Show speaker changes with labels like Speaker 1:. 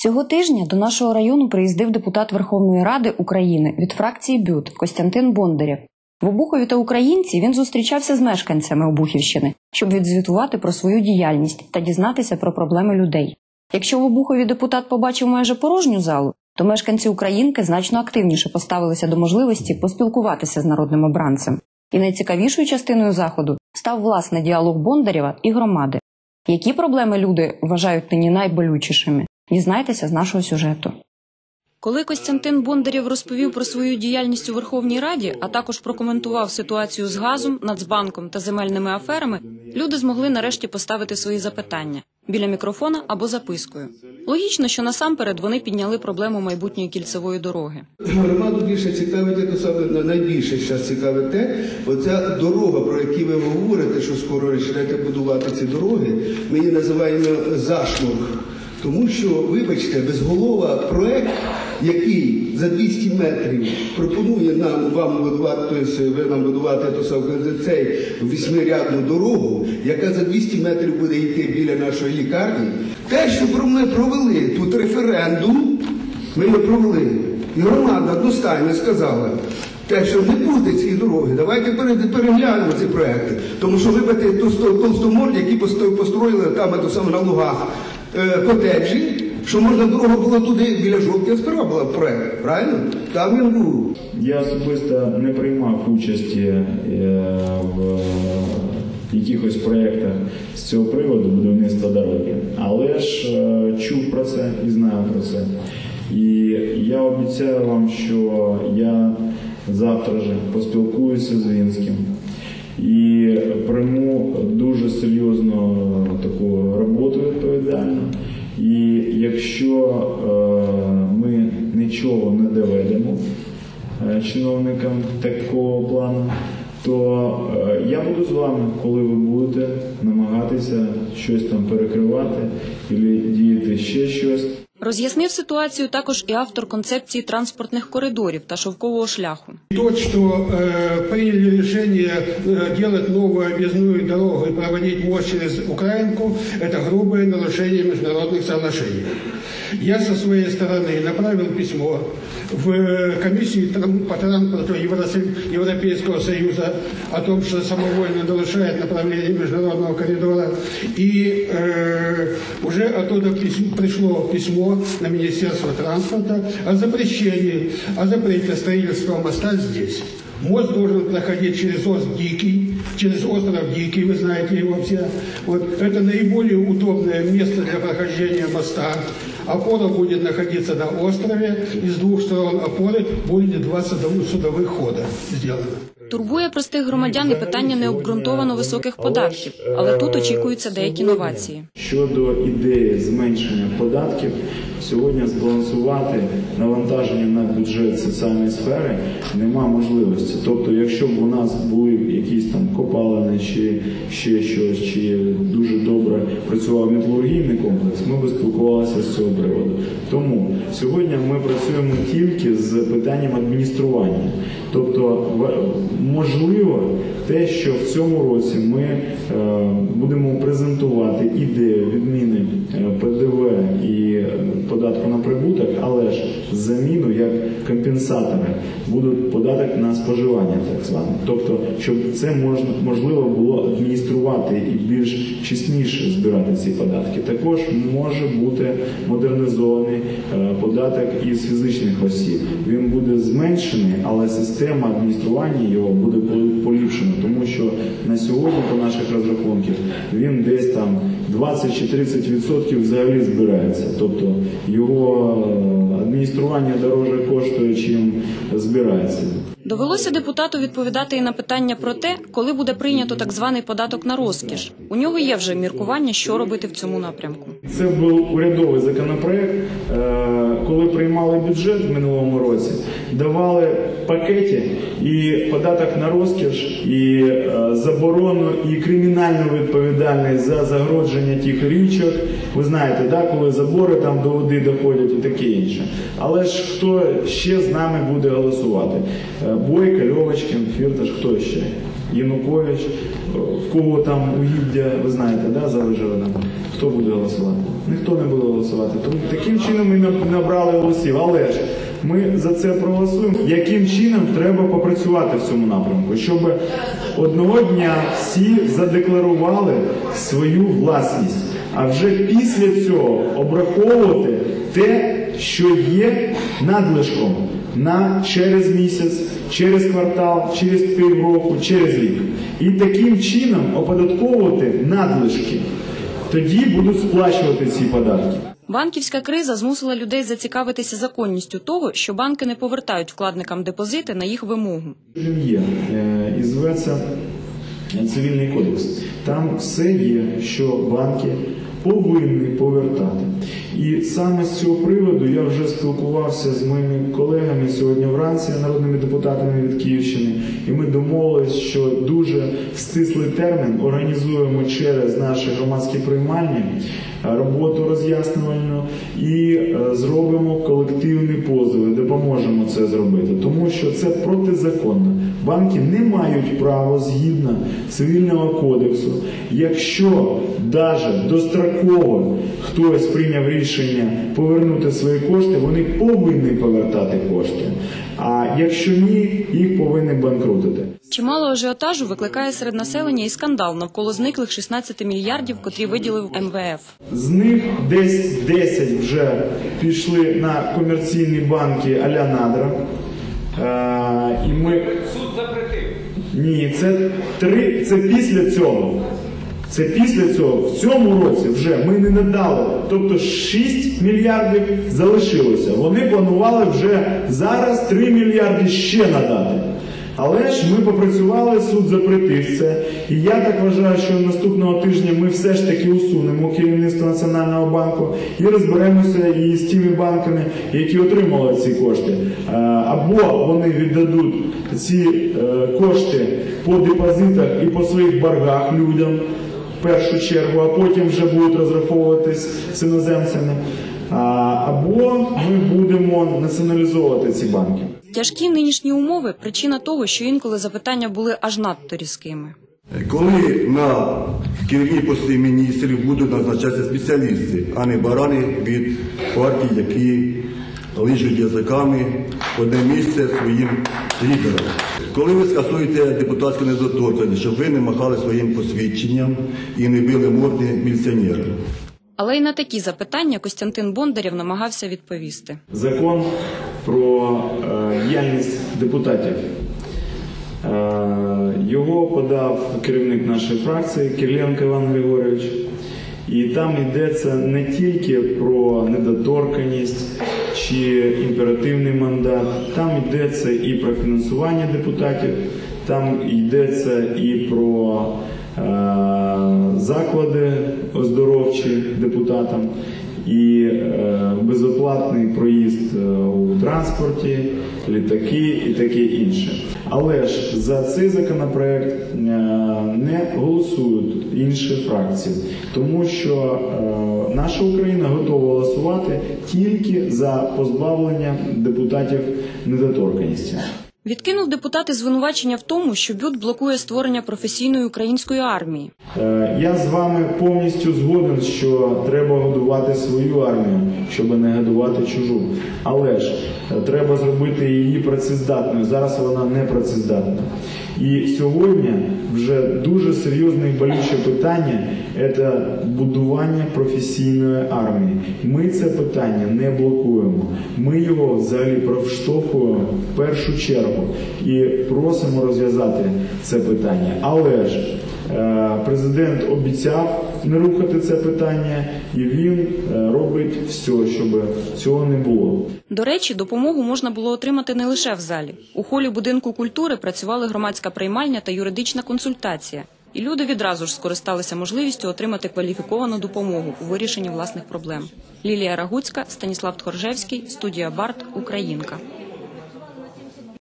Speaker 1: Цього тижня до нашого району приїздив депутат Верховної Ради України від фракції БЮТ Костянтин Бондарєв. В Обухові та Українці він зустрічався з мешканцями Обухівщини, щоб відзвітувати про свою діяльність та дізнатися про проблеми людей. Якщо в Обухові депутат побачив майже порожню залу, то мешканці Українки значно активніше поставилися до можливості поспілкуватися з народним обранцем. І найцікавішою частиною заходу став власне діалог Бондарєва і громади. Які проблеми люди вважають нині найболючішими? Дізнайтеся з нашого сюжету. Коли Костянтин Бондарєв розповів про свою діяльність у Верховній Раді, а також прокоментував ситуацію з газом, Нацбанком та земельними аферами, люди змогли нарешті поставити свої запитання – біля мікрофона або запискою. Логічно, що насамперед вони підняли проблему майбутньої кільцевої дороги.
Speaker 2: Громаду більше цікавить, найбільше зараз цікавить те, оця дорога, про яку ви говорите, що скоро почнете будувати ці дороги, ми її називаємо зашморг. Тому що, вибачте, безголова проект, який за 200 метрів пропонує вам будувати, ви нам будувати цей 8-рядну дорогу, яка за 200 метрів буде йти біля нашої лікарні. Те, що ми провели тут референдум, ми його провели. І громада одностайно сказала, те, що не буде цієї дороги, давайте переглянемо ці проекти. Тому що вибити толстоморді, які построїли там на лугах, котеджі, що можна дорога була туди, біля Жовтня, сперва була проект, правильно? Там він був.
Speaker 3: Я особисто не приймав участі в якихось проєктах з цього приводу будівництва дороги, але ж чув про це і знаю про це. І я обіцяю вам, що я завтра же поспілкуюся з Вінським і прийму дуже серйозну таку роботу відповідальну. І якщо ми нічого не доведемо чиновникам такого плану, то я буду з вами, коли ви будете намагатися щось там перекривати або діяти ще щось.
Speaker 1: Роз'яснив ситуацію також і автор концепції транспортних коридорів та шовкового шляху.
Speaker 4: То, что приняли решение делать новую объездную дорогу и проводить мост через Украинку, это грубое нарушение международных соглашений. Я со своей стороны направил письмо в комиссию по транспорту Европейского Союза о том, что самовольно нарушает направление международного коридора. И уже оттуда пришло письмо на Министерство транспорта о запрете строительства моста здесь. Мост должен проходить через остров Дикий, вы знаете его все. Вот. Это наиболее удобное место для прохождения моста. Опора будет находиться на острове, и с двух сторон опоры будет 2 судовых хода сделано.
Speaker 1: Турбує простих громадян і питання необґрунтовано високих податків, але тут очікуються деякі новації.
Speaker 3: Щодо ідеї зменшення податків, сьогодні збалансувати навантаження на бюджет соціальної сфери нема можливості. Тобто, якщо б у нас були якісь там копалини чи ще щось, чи дуже добре працював металургійний комплекс, ми б спілкувалися з цього приводу. Тому сьогодні ми працюємо тільки з питанням адміністрування. Тобто, можливо, те, що в цьому році ми будемо презентувати ідею відміни ПДВ і податку на прибуток, але ж заміну як компенсатори буде податок на споживання, так званий. Тобто, щоб це можливо було адмініструвати і більш чесніше збирати ці податки. Також може бути модернізований податок із фізичних осіб. Він буде зменшений, але система адміністрування його буде поліпшена, тому що на сьогодні, по наших розрахунках, він десь там 20 чи 30% взагалі збирається. Тобто його адміністрування дорожче коштує, чим збирається.
Speaker 1: Довелося депутату відповідати і на питання про те, коли буде прийнято так званий податок на розкіш. У нього є вже міркування, що робити в цьому напрямку.
Speaker 3: Це був урядовий законопроект. Коли приймали бюджет в минулому році, давали пакеті і податок на розкіш, і заборону, і кримінальну відповідальність за загородження тих річок. Ви знаєте, да, коли забори там до води доходять і таке інше. Але ж хто ще з нами буде голосувати? Бойко, Льовочкін, Фірташ, хто ще? Янукович, в кого там угіддя, ви знаєте, да, залежало нам, хто буде голосувати? Ніхто не буде голосувати. Тому таким чином ми набрали голосів. Але ж ми за це проголосуємо. Яким чином треба попрацювати в цьому напрямку? Щоб одного дня всі задекларували свою власність, а вже після цього обраховувати те, що є надлишком через місяць, через квартал, через півроку, через рік. І таким чином оподатковувати надлишки. Тоді будуть сплачувати ці податки.
Speaker 1: Банківська криза змусила людей зацікавитися законністю того, що банки не повертають вкладникам депозити на їх вимогу.
Speaker 3: Він є, і зветься Цивільний кодекс. Там все є, що банки повинні повертати. І саме з цього приводу я вже спілкувався з моїми колегами сьогодні вранці, народними депутатами від Київщини, і ми домовились, що дуже в стислий термін організуємо через наші громадські приймальні роботу роз'яснювальну і зробимо колективні позови, допоможемо це зробити, тому що це протизаконно. Банки не мають права згідно Цивільного кодексу, якщо навіть достроково хтось прийняв рішення повернути свої кошти, вони повинні повертати кошти. А якщо ні, їх повинні банкрутити.
Speaker 1: Чимало ажіотажу викликає серед населення і скандал навколо зниклих 16 мільярдів, котрі виділив МВФ.
Speaker 3: З них десь 10 вже пішли на комерційні банки а-ля Надра. І ми... Суд запретив. Ні, це після цього. Це після цього. В цьому році вже ми не надали. Тобто 6 мільярдів залишилося. Вони планували вже зараз 3 мільярди ще надати. Але ж ми попрацювали, суд запретив це. І я так вважаю, що наступного тижня ми все ж таки усунемо керівництво Національного банку і розберемося і з тими банками, які отримали ці кошти. Або вони віддадуть ці кошти по депозитах і по своїх боргах людям в першу чергу, а потім вже будуть розраховуватись з іноземцями. Або ми будемо націоналізовувати ці банки.
Speaker 1: Тяжкі нинішні умови – причина того, що інколи запитання були аж надто різкими.
Speaker 5: Коли на керівні пости міністрів будуть назначатися спеціалісти, а не барани від партій, які лижуть язиками в одне місце своїм лідерам. Коли ви скасуєте депутатську недоторканність, щоб ви не махали своїм посвідченням і не били морди міліціонерам.
Speaker 1: Але й на такі запитання Костянтин Бондарєв намагався відповісти.
Speaker 3: Закон про діяльність депутатів. Його подав керівник нашої фракції Кириленко Іван Григорович. І там йдеться не тільки про недоторканність чи імперативний мандат, там йдеться і про фінансування депутатів, там йдеться і про заклади оздоровчі депутатам, і безоплатний проїзд у транспорті, літаки і таке інше. Але ж за цей законопроект не голосують інші фракції, тому що наша Україна готова голосувати тільки за позбавлення депутатів недоторканності.
Speaker 1: Відкинув депутати звинувачення в тому, що БЮТ блокує створення професійної української армії.
Speaker 3: Я з вами повністю згоден, що треба годувати свою армію, щоб не годувати чужу. Але ж треба зробити її працездатною. Зараз вона не працездатна. І сьогодні вже дуже серйозне і болюче питання – це будування професійної армії. Ми це питання не блокуємо. Ми його взагалі проштовхуємо в першу чергу і просимо розв'язати це питання. Але ж президент обіцяв не рухати це питання, і він робить все, щоб цього не було.
Speaker 1: До речі, допомогу можна було отримати не лише в залі. У холі будинку культури працювали громадська приймальня та юридична консультація. І люди відразу ж скористалися можливістю отримати кваліфіковану допомогу у вирішенні власних проблем. Лілія Рагуцька, Станіслав Тхоржевський, студія Барт, Українка.